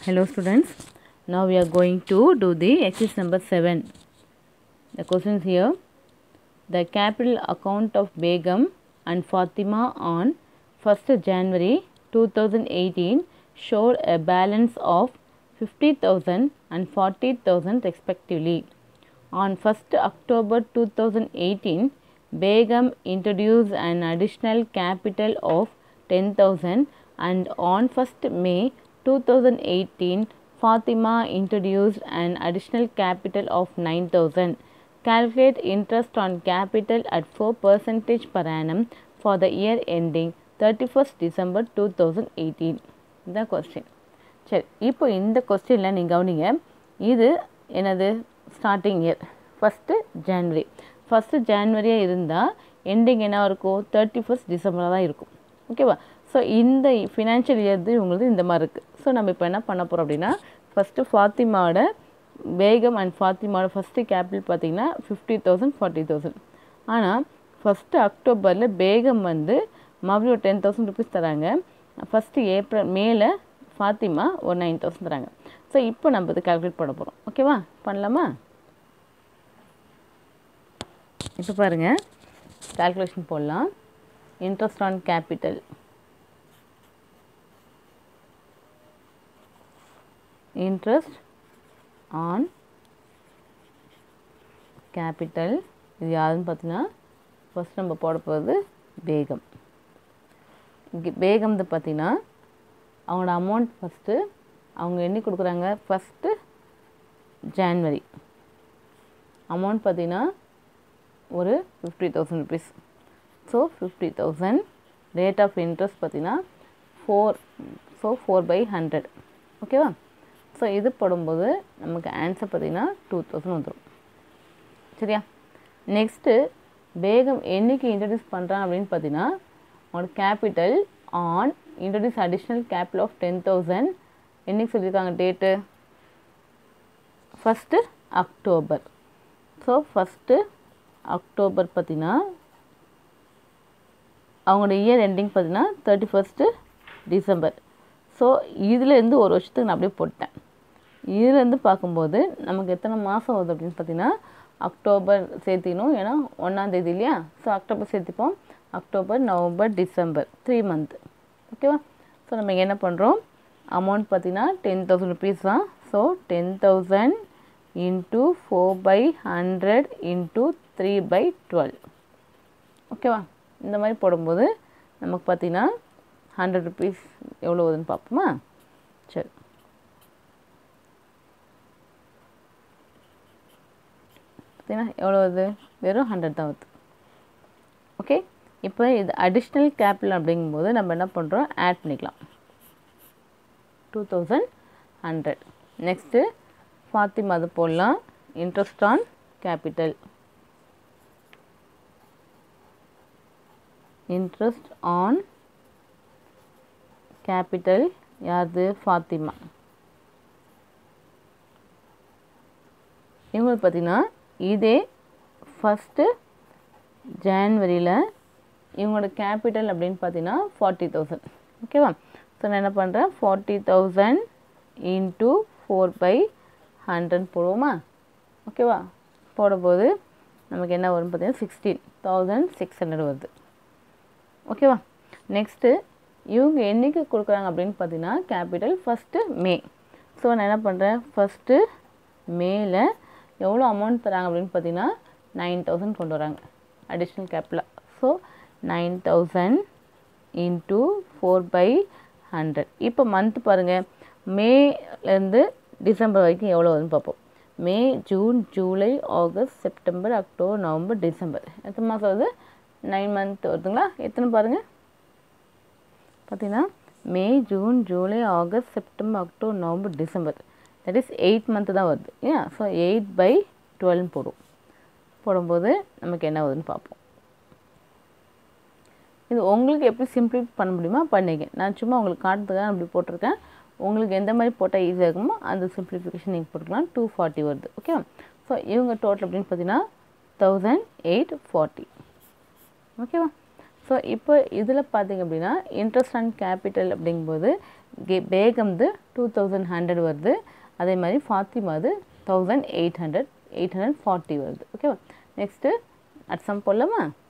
Hello students, now we are going to do the exercise number 7. The questions here. The capital account of Begum and Fatima on 1st January 2018 showed a balance of 50,000 and 40,000 respectively. On 1st October 2018, Begum introduced an additional capital of 10,000 and on 1st May 2018, Fatima introduced an additional capital of 9,000. Calculate interest on capital at 4% per annum for the year ending 31st December 2018. The question. சரி, இப்போ இந்த கொஸ்டினில் நீங்கள் கவனிங்க, இது என்னது starting year first ஜான்வரியாக இருந்தால் ending என்ன இருக்கும் 31st டிசம்பராக தான் இருக்கும். ஓகேவா? ஸோ இந்த ஃபினான்ஷியல் இயர் இவங்களுக்கு இந்த மாதிரி இருக்குது. ஸோ நம்ம இப்போ என்ன பண்ண போகிறோம் அப்படின்னா, ஃபஸ்ட்டு ஃபாத்திமாவோட பேகம் அண்ட் ஃபாத்திமாவோட ஃபஸ்ட்டு கேபிட்டல் பார்த்திங்கன்னா 50,000 40,000. ஆனால் ஃபஸ்ட்டு அக்டோபரில் பேகம் மறுபடியும் ஒரு 10,000 ருபீஸ் தராங்க. ஃபஸ்ட்டு மேல ஃபாத்திமா ஒரு 9,000 தராங்க. ஸோ இப்போ நம்ம இது கால்குலேட் பண்ண போகிறோம். ஓகேவா? பண்ணலாமா? இப்போ பாருங்கள், கால்குலேஷன் போடலாம். Interest on capital, interest on capital இது யாருன்னு பார்த்தீங்கன்னா, ஃபஸ்ட் நம்ம போட போகிறது பேகம். பேகம் பார்த்தீங்கன்னா அவங்களோட அமௌண்ட் ஃபஸ்ட்டு அவங்க எண்ணி கொடுக்குறாங்க. ஃபஸ்ட்டு ஜான்வரி அமௌண்ட் பார்த்திங்கன்னா ஒரு 50,000 rupees. So 50,000 rate of interest பார்த்திங்கன்னா 4/100. ஓகேவா? ஸோ இது போடும்போது நமக்கு ஆன்சர் பார்த்திங்கன்னா 2,000 வந்துடும். சரியா? நெக்ஸ்ட்டு பேகம் என்றைக்கு இன்ட்ரடியூஸ் பண்ணுறாங்க அப்படின்னு பார்த்தீங்கன்னா, அவங்களோட capital on introduce additional capital of 10,000 என்றைக்கு சொல்லியிருக்காங்க date? First October. So first October பார்த்திங்கன்னா அவங்களோட இயர் எண்டிங் பார்த்திங்கன்னா 31st டிசம்பர். ஸோ இதுலேருந்து ஒரு வருஷத்துக்கு நான் அப்படியே போட்டேன். இதுலேருந்து பார்க்கும்போது நமக்கு எத்தனை மாதம் வருது அப்படின்னு பார்த்திங்கன்னா, அக்டோபர் சேர்த்திக்கணும், ஏன்னா 1ஆம் தேதி இல்லையா? ஸோ அக்டோபர் சேர்த்திப்போம். October, November, December 3 month. ஓகேவா? ஸோ நம்ம என்ன பண்ணுறோம், அமௌண்ட் பார்த்திங்கன்னா 10,000 ருபீஸ் தான். So 10,000 into 4/100 into 3/12. ஓகேவா? இந்த மாதிரி போடும்போது நமக்கு பார்த்திங்கன்னா 100 ருபீஸ் எவ்வளோ வருதுன்னு பார்ப்போமா? சரி, பார்த்தீங்கன்னா எவ்வளோ வருது? வெறும் 100 தான் வருது. ஓகே, இப்போ இது அடிஷ்னல் கேபிட்டல் அப்படிங்கும்போது நம்ம என்ன பண்ணுறோம், ஆட் பண்ணிக்கலாம். 2,100. நெக்ஸ்ட்டு ஃபாத்திமா அது போடலாம். Interest on capital, interest on capital யாரு? ஃபாத்திமா. இவங்களுக்கு பார்த்திங்கன்னா இதே ஃபஸ்ட்டு ஜான்வரியில் இவங்களோட கேபிட்டல் அப்படின்னு பார்த்தீங்கன்னா 40,000. ஓகேவா? ஸோ நான் என்ன பண்ணுறேன், 40,000 இன்ட்டு 4/100 போடுவோமா? ஓகேவா? போடும்போது நமக்கு என்ன வரும்னு பார்த்தீங்கன்னா 16,600 வருது. ஓகேவா? நெக்ஸ்ட்டு இவங்க என்றைக்கு கொடுக்குறாங்க அப்படின்னு பார்த்தீங்கன்னா, கேபிட்டல் ஃபஸ்ட்டு மே. ஸோ நான் என்ன பண்ணுறேன், ஃபஸ்ட்டு மேல எவ்வளோ அமௌண்ட் தராங்க அப்படின்னு பார்த்தீங்கன்னா 9,000 கொண்டு வராங்க அடிஷ்னல் கேபிட்டலாக. So 9,000 into 4/100. இப்போ மந்த் பாருங்கள், மேலேருந்து டிசம்பர் வரைக்கும் எவ்வளோ வருதுன்னு பார்ப்போம். May, June, July, August, September, October, November, December. எத்தனை மாதம் வருது? 9 மந்த் வருதுங்களா? எத்தனை பாருங்கள், பார்த்தீங்கன்னா May, June, July, August, September, October, November, December. That is 8 month தான் வருது. ஏன்? ஸோ 8/12 போடுவோம். போடும்போது நமக்கு என்ன வருதுன்னு பார்ப்போம். இது உங்களுக்கு எப்படி சிம்பிளிஃபை பண்ண முடியுமா பண்ணிக்க. நான் சும்மா உங்களுக்கு காட்டுறதுக்காக அப்படி போட்டிருக்கேன். உங்களுக்கு எந்த மாதிரி போட்டால் ஈஸியாக இருக்குமோ அந்த சிம்பிளிஃபிகேஷன் நீங்கள் போட்டுக்கலாம். 240 வருது. ஓகே. ஸோ இவங்க டோட்டல் அப்படின்னு பார்த்தீங்கன்னா 1,840. ஓகேவா? ஸோ இப்போ இதில் பார்த்தீங்க அப்படின்னா இன்ட்ரெஸ்ட் அண்ட் கேபிட்டல் அப்படிங்கும்போது பேகம் 2100 வருது, அதே மாதிரி ஃபாத்திமா 1840 வருது. ஓகேவா? நெக்ஸ்ட்டு அட் சம் போடலாமா?